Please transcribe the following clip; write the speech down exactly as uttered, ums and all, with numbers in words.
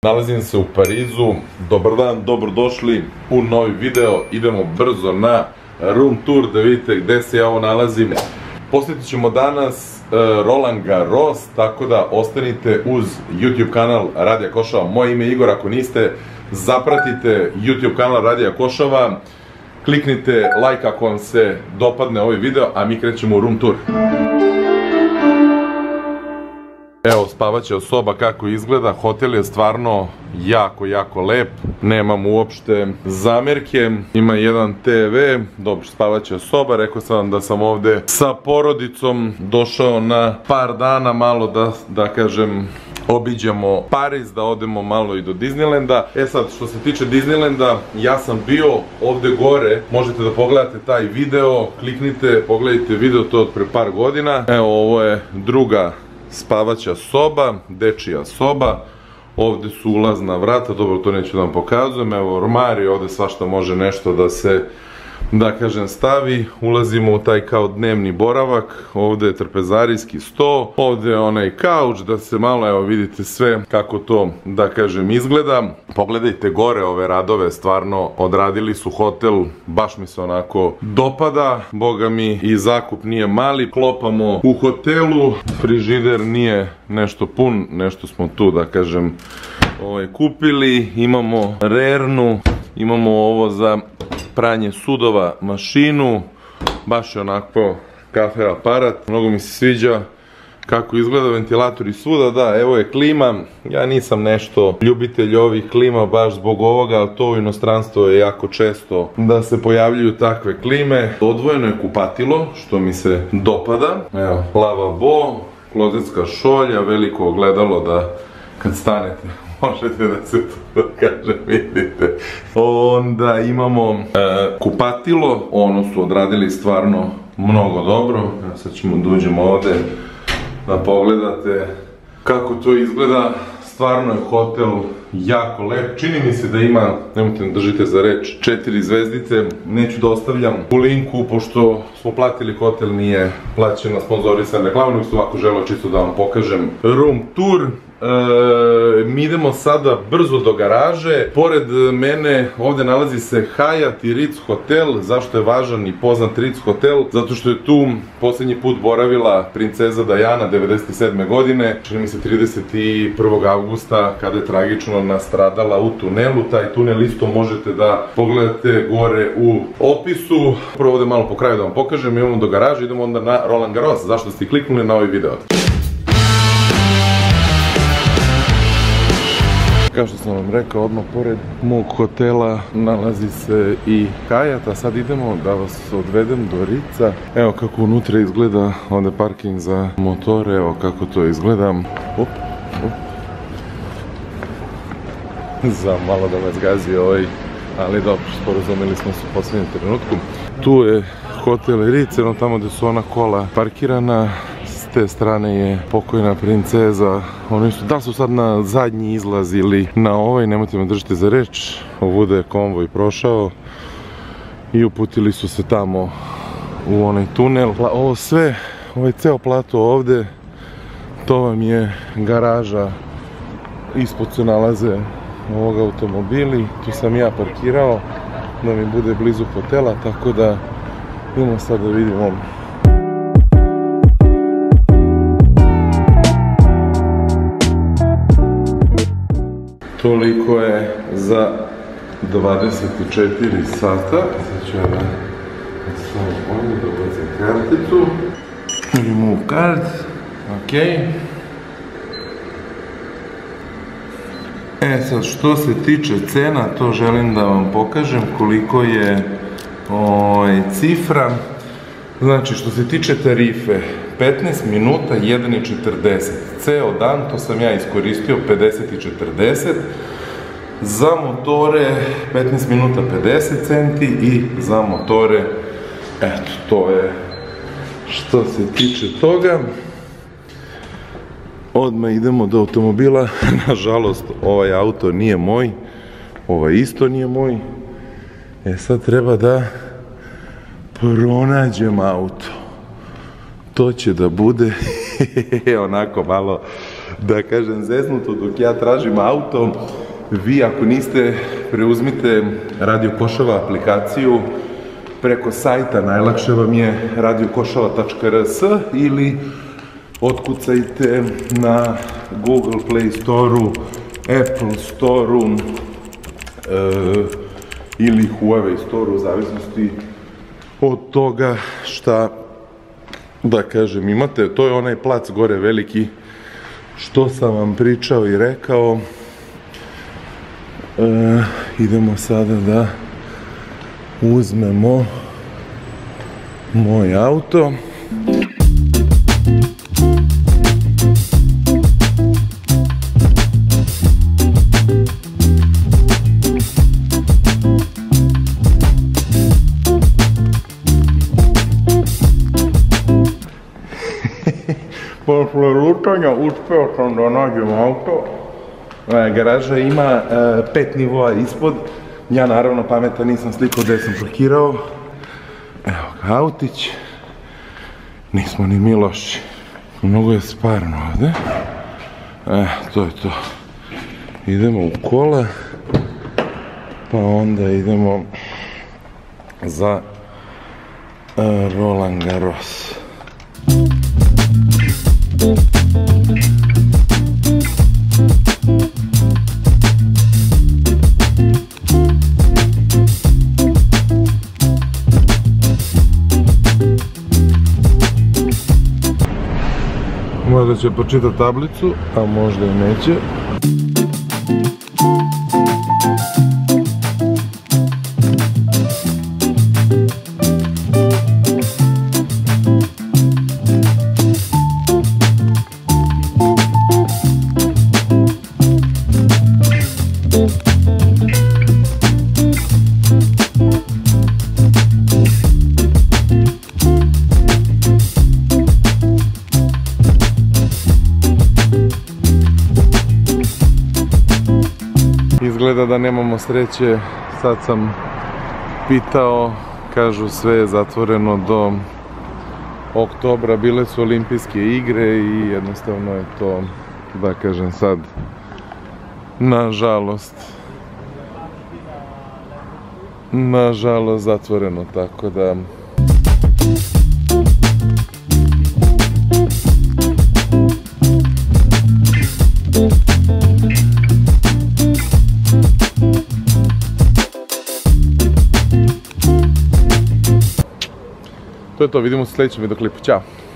Nalazim se u Parizu, dobar dan, dobrodošli u novi video, idemo brzo na room tour da vidite gde se ja ovo nalazim. Posjetit ćemo danas Roland Garros, tako da ostanite uz YouTube kanal Radija Košava. Moje ime je Igor, ako niste, zapratite YouTube kanal Radija Košava, kliknite like ako vam se dopadne ovaj video, a mi krećemo u room tour. Evo, spavaća soba kako izgleda, hotel je stvarno jako, jako lep, nemam uopšte zamerke, ima jedan te ve, dobro, spavaća soba, rekao sam vam da sam ovde sa porodicom došao na par dana malo da, da kažem, obiđemo Pariz, da odemo malo i do Disneylanda. E sad, što se tiče Disneylanda, ja sam bio ovde gore, možete da pogledate taj video, kliknite, pogledajte video, to od pre par godina. Evo, ovo je druga spavaća soba, dečija soba, ovde su ulazna vrata, dobro, to neću da vam pokazujem, evo ormari, ovde svašta može nešto da se, da kažem, stavi, ulazimo u taj kao dnevni boravak, ovde je trpezarijski sto, ovde je onaj kauč, da se malo, evo vidite sve kako to, da kažem, izgleda. Pogledajte gore ove radove, stvarno odradili su hotel, baš mi se onako dopada, boga mi i zakup nije mali, klopamo u hotelu, frižider nije nešto pun, nešto smo tu, da kažem, ovaj, kupili, imamo rernu, imamo ovo za pranje sudova mašinu, baš je onako kafe aparat, mnogo mi se sviđa kako izgleda, ventilator i svuda, da, evo je klima, ja nisam nešto ljubitelj ovih klima baš zbog ovoga, ali to u inostranstvu je jako često da se pojavljuju takve klime. Odvojeno je kupatilo, što mi se dopada, evo, lavabo, klozetska šolja, veliko ogledalo da kad stanete možete da se to, da kažem, vidite. Onda imamo kupatilo, ono su odradili stvarno mnogo dobro. Sad ćemo da uđemo ovde da pogledate kako to izgleda. Stvarno je hotel jako lep. Čini mi se da ima, nemojte me držite za reč, četiri zvezdice. Neću da ostavljam u linku, pošto smo platili hotel, nije plaćena sponzorisan reklama, nego sam ovako želeo čisto da vam pokažem room tour. Mi idemo sada brzo do garaže. Pored mene ovde nalazi se Hyatt i Ritz hotel. Zašto je važan i poznat Ritz hotel? Zato što je tu poslednji put boravila princeza Diana devedeset sedme godine, čini mi se trideset prvog avgusta, kada je tragično nastradala u tunelu. Taj tunel isto možete da pogledate gore u opisu. Prvo ovde malo po kraju da vam pokažem, idemo do garaže, idemo onda na Roland Garros. Zašto ste kliknuli na ovaj video? Kao što sam vam rekao, odmah pored mog hotela nalazi se i Hyatt, a sad idemo da vas odvedem do Ritza. Evo kako unutra izgleda, ovde parking za motore, evo kako to izgleda. Op, op. Za malo da vas gazi ovaj, ali dobro, sporazumeli smo se u poslednjem trenutku. Tu je hotel Ritz, jedno tamo gde su ona kola parkirana. S te strane je pokojna princeza. Oni su, da li su sad na zadnji izlaz ili na ovaj, nemojte me držite za reč. Ovuda je konvoj prošao i uputili su se tamo u onaj tunel. Ovo sve, ovaj ceo plato ovde, to vam je garaža. Ispod se nalaze ovoga automobili, tu sam ja parkirao da mi bude blizu hotela, tako da idemo sad da vidimo. Toliko je za dvadeset četiri sata. Sad ću ja da samo ovdje da ubacim karticu. Remove card. Ok. E sad, što se tiče cena, to želim da vam pokažem koliko je cifra. Znači, što se tiče tarife, petnaest minuta jedan i četrdeset. Ceo dan, to sam ja iskoristio, pedeset i četrdeset. Za motore petnaest minuta pedeset centi i za motore, eto, to je što se tiče toga. Odmah idemo do automobila. Nažalost, ovaj auto nije moj, ovaj isto nije moj. E sad treba da pronađem auto. To će da bude onako malo da kažem, zeznuto dok ja tražim auto. Vi ako niste, preuzmite Radio Košava aplikaciju preko sajta, najlakše vam je radio košava tačka r s ili otkucajte na Google Play Store-u, Apple Store-u e, ili Huawei Store-u, u zavisnosti od toga šta, da kažem, imate. To je onaj plac gore veliki što sam vam pričao i rekao. E, idemo sada da uzmemo moj auto. Posle lutanja uspeo sam da nađem auto. Garaža ima pet nivoa ispod. Ja naravno pametan nisam slikao gde sam parkirao. Evo ga autić. Nismo ni mi loši. Mnogo je sparno ovde. E, to je to. Idemo u kola. Pa onda idemo za Roland Garros. Možda će pročitati tablicu, a možda i neće. Izgleda da nemamo sreće, sad sam pitao, kažu sve je zatvoreno do oktobra, bile su olimpijske igre i jednostavno je to, da kažem sad, nažalost, nažalost zatvoreno, tako da... To je to, vidimo se u sljedećem videoklipu, ćao!